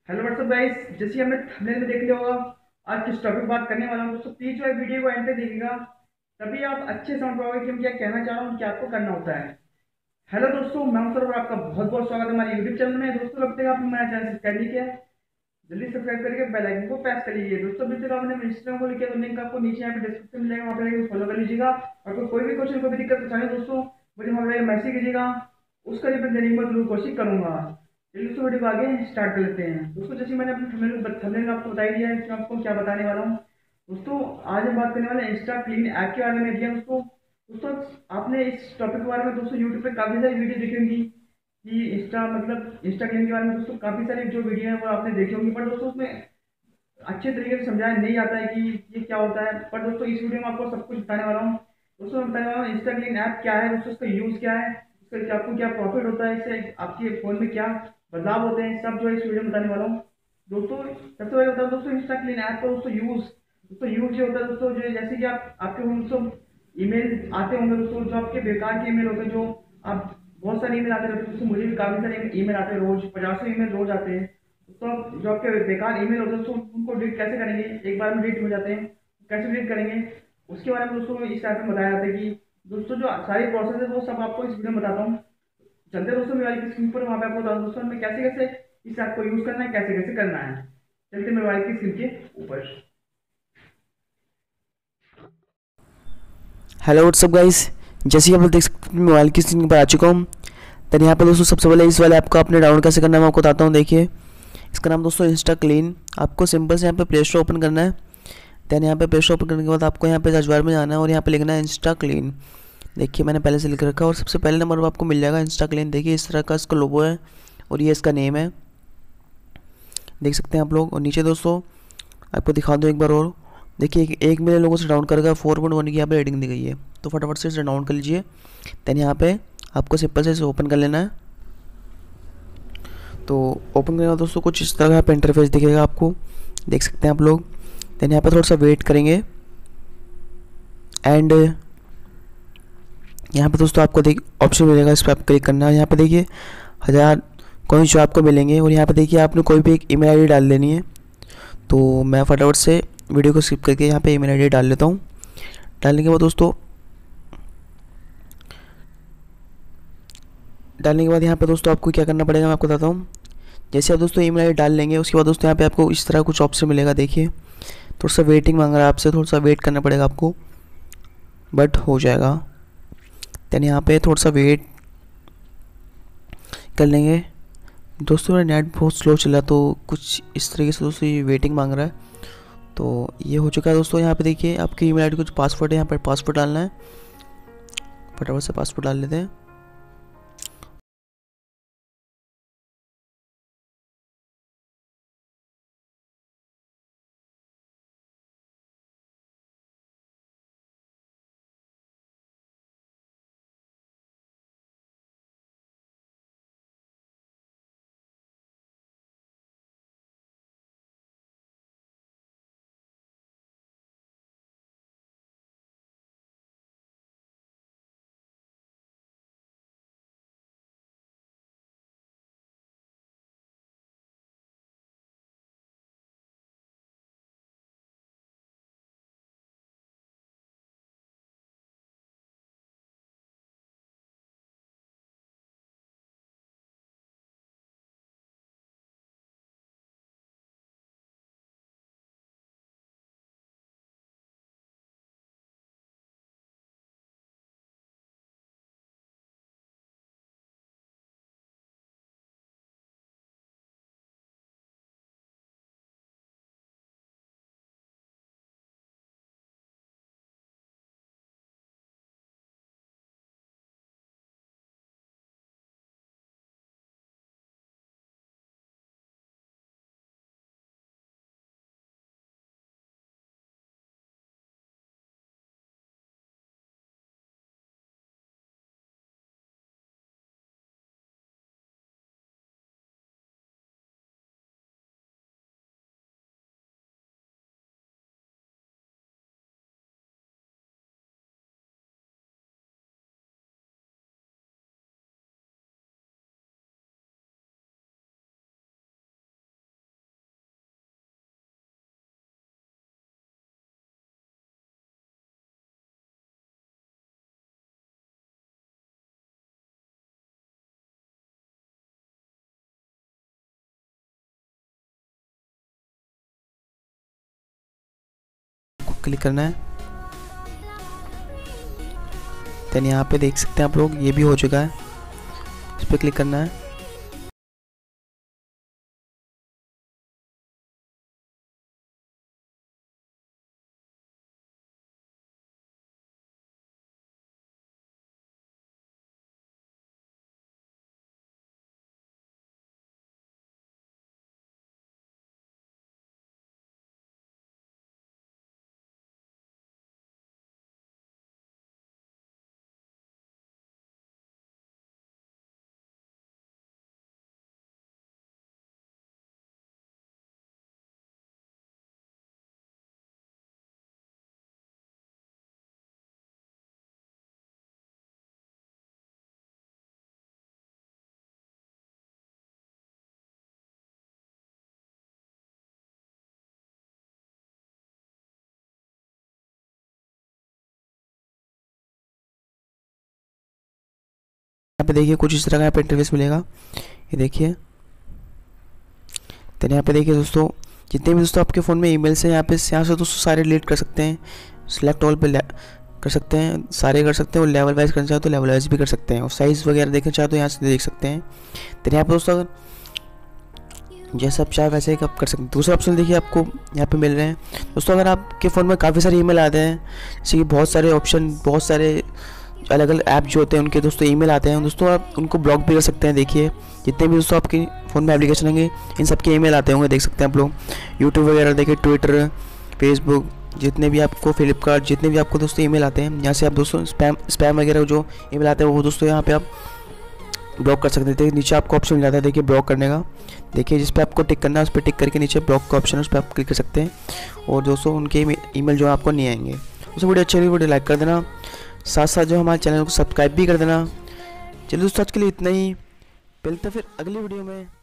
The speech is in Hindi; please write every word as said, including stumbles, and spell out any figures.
हेलो व्हाट्सअप गाइस, जैसे हमने थंबनेल में देख लिया होगा आज किस टॉपिक बात करने वाला हूँ दोस्तों। प्लीज जो है वीडियो को एंड पे देखिएगा, तभी आप अच्छे समझ पाओगे कि हम क्या कहना चाह रहा हूँ, क्या आपको करना होता है। हेलो दोस्तों, मैं हूं सर और आपका बहुत बहुत स्वागत है हमारे यूट्यूब चैनल में। दोस्तों जब तक आपने हमारा चैनल सब्सक्राइब नहीं किया है, जल्दी सब्सक्राइब करके बेल आइकन को प्रेस कर लीजिए। दोस्तों अभी तक आपने इंस्टाग्राम को लिखा तो लिंक आपको नीचे यहाँ पे डिस्क्रिप्शन मिलेगा, वहाँ पे फॉलो कर लीजिएगा। और कोई कोई भी क्वेश्चन कोई भी दिक्कत परेशानी दोस्तों मुझे वहाँ पे मैसेज कीजिएगा, उसका रिप्लाई देने की मैं जरूर कोशिश करूंगा। चलिए दोस्तों वीडियो को आगे स्टार्ट कर लेते हैं। दोस्तों जैसे मैंने अपने थंबनेल थंबनेल में आपको बता ही दिया है कि मैं आपको क्या बताने वाला हूँ। दोस्तों आज हम बात करने वाले हैं इंस्टा क्लीन ऐप के बारे में। दिया दोस्तों दोस्तों आपने इस टॉपिक के बारे में दोस्तों यूट्यूब पे काफी सारी वीडियो देखी होंगी कि इंस्टा मतलब इंस्टा क्लीन के बारे में। दोस्तों काफी सारी जो वीडियो है वो आपने देखी होंगी, पर दोस्तों उसमें अच्छे तरीके से समझाया नहीं आता है कि ये क्या होता है। पर दोस्तों इस वीडियो में आपको सब कुछ बताने वाला हूँ। दोस्तों मैं बताने वाला हूँ इंस्टा क्लीन ऐप क्या है, दोस्तों इसका यूज क्या है, इसका क्या आपको क्या प्रॉफिट होता है, इससे आपके फोन में क्या बदलाव होते हैं, सब जो है इस वीडियो में बताने वाला हूँ। दोस्तों सबसे पहले बता दोस्तों इंस्टा क्लीन ऐप का दोस्तों यूज। दोस्तों यूज ये होता है दोस्तों, जो है जैसे कि आप आपके फोन में दोस्तों ईमेल आते होंगे दोस्तों, जो आपके बेकार के ईमेल होते हैं, जो आप बहुत सारे ईमेल आते रहते हैं दोस्तों, मुझे भी काफी सारे ईमेल आते हैं, रोज पचासों ईमेल रोज आते हैं। तो आप जो आपके बेकार ईमेल होते हैं दोस्तों उनको डिलीट कैसे करेंगे, एक बार में डिलीट हो जाते हैं, कैसे डिलीट करेंगे उसके बारे में दोस्तों इस ऐप में बताया जाता है कि दोस्तों जो सारी प्रोसेस है वो सब आपको इस वीडियो में बताता हूँ। चलते हैं दोस्तों मेरे वाली की स्क्रीन पर, वहाँ पे आपको बताता हूँ दोस्तों हमें कैसे कैसे इस ऐप को यूज करना है, कैसे कैसे करना है। चलते मेरे वाली की स्क्रीन के ऊपर। Hello what's up guys. जैसे कि आप लोग देख सकते हैं मोबाइल की स्क्रीन पर आ चुका हूँ। तो यहाँ पे दोस्तों सबसे पहले इस वाले ऐप को आपने डाउनलोड कैसे करना है मैं आपको बताता हूँ। देखिए इसका नाम दोस्तों इंस्टा क्लीन। आपको सिंपल से यहाँ पे प्ले स्टोर ओपन करना है। दैन यहाँ पे प्ले स्टोर ओपन करने के बाद आपको यहाँ पे सर्च बार में जाना है और यहाँ पे लिखना है इंस्टा क्लीन। देखिए मैंने पहले से लिख रखा है और सबसे पहले नंबर पर आपको मिल जाएगा इंस्टा क्लीन। देखिए इस तरह का इसका लोगो है और ये इसका नेम है, देख सकते हैं आप लोग। और नीचे दोस्तों आपको दिखा दूँ एक बार और, देखिए एक, एक मिलियन लोगों से डाउनलोड करेगा, फोर पॉइंट वन की यहाँ पे रेटिंग दी गई है। तो फटाफट से इसे डाउनलोड कर लीजिए। दैन यहाँ पे आपको सिंपल से इसे ओपन कर लेना है। तो ओपन करने का दोस्तों कुछ इस तरह का इंटरफेस दिखेगा आपको, देख सकते हैं आप लोग। दैन यहाँ पे थोड़ा सा वेट करेंगे एंड यहाँ पे दोस्तों आपको देख ऑप्शन मिलेगा, इस पर आप क्लिक करना है। यहाँ पे देखिए हज़ार कॉइन्स जो आपको मिलेंगे और यहाँ पे देखिए आपने कोई भी एक ईमेल आईडी डाल देनी है। तो मैं फटाफट से वीडियो को स्किप करके यहाँ पे ईमेल आईडी डाल लेता हूँ। डालने के बाद दोस्तों डालने के बाद यहाँ पे दोस्तों आपको क्या करना पड़ेगा मैं आपको बताता हूँ। जैसे आप दोस्तों ईमेल आईडी डाल लेंगे उसके बाद दोस्तों यहाँ पे आपको इस तरह कुछ ऑप्शन मिलेगा। देखिए थोड़ा सा वेटिंग मांग रहा है आपसे, थोड़ा सा वेट करना पड़ेगा आपको, बट हो जाएगा। देन यहाँ पे थोड़ा सा वेट कर लेंगे। दोस्तों मेरा नेट बहुत स्लो चला तो कुछ इस तरीके से दोस्तों ये वेटिंग मांग रहा है। तो ये हो चुका है दोस्तों। यहाँ पे देखिए आपकी ईमेल आईडी कुछ पासवर्ड है, यहाँ पर पासवर्ड डालना है। फटाफट से पासवर्ड डाल लेते हैं। क्लिक करना है। देन यहाँ पे देख सकते हैं आप लोग, ये भी हो चुका है, इस पर क्लिक करना है। यहाँ पे देखिए कुछ इस तरह का यहाँ पे इंटरफेस मिलेगा, ये देखिए। तो यहाँ पे देखिए दोस्तों, जितने भी दोस्तों आपके फ़ोन में ईमेल्स हैं, यहाँ पे यहाँ से दोस्तों सारे डिलीट कर सकते हैं। सिलेक्ट ऑल पे कर सकते हैं, सारे कर सकते हैं, और लेवल वाइज करना चाहे तो लेवल वाइज भी कर सकते हैं, और साइज़ वगैरह देखना चाहे तो यहाँ से देख सकते हैं। तो यहाँ पे दोस्तों अगर जैसे आप चाहे वैसे ही आप कर सकते हैं। दूसरा ऑप्शन देखिए आपको यहाँ पे मिल रहे हैं दोस्तों, अगर आपके फ़ोन में काफ़ी सारे ईमेल आते हैं, जैसे कि बहुत सारे ऑप्शन, बहुत सारे अलग अलग ऐप जो होते हैं उनके दोस्तों ईमेल आते हैं दोस्तों, आप उनको ब्लॉक भी कर सकते हैं। देखिए जितने भी दोस्तों आपके फ़ोन में एप्लीकेशन होंगे, इन सब के ईमेल आते होंगे, देख सकते हैं आप लोग। यूट्यूब वगैरह देखिए, ट्विटर, फेसबुक, जितने भी आपको, फ्लिपकार्ट, जितने भी आपको दोस्तों ईमेल आते हैं, यहाँ से आप दोस्तों स्पैम स्पैम वगैरह जो ईमेल आते हैं वो दोस्तों यहाँ पे आप ब्लॉक कर सकते हैं। नीचे आपको ऑप्शन मिल जाता है देखिए ब्लॉक करने का, देखिए जिस पे आपको टिक करना है उस पर टिक करके नीचे ब्लॉक का ऑप्शन है, उस पर आप क्लिक कर सकते हैं, और दोस्तों उनके ईमेल जो है आपको नहीं आएंगे। उससे वीडियो अच्छी लगी वीडियो लाइक कर देना, साथ साथ जो हमारे चैनल को सब्सक्राइब भी कर देना। चलिए दोस्तों आज के लिए इतना ही, मिलते हैं फिर अगली वीडियो में।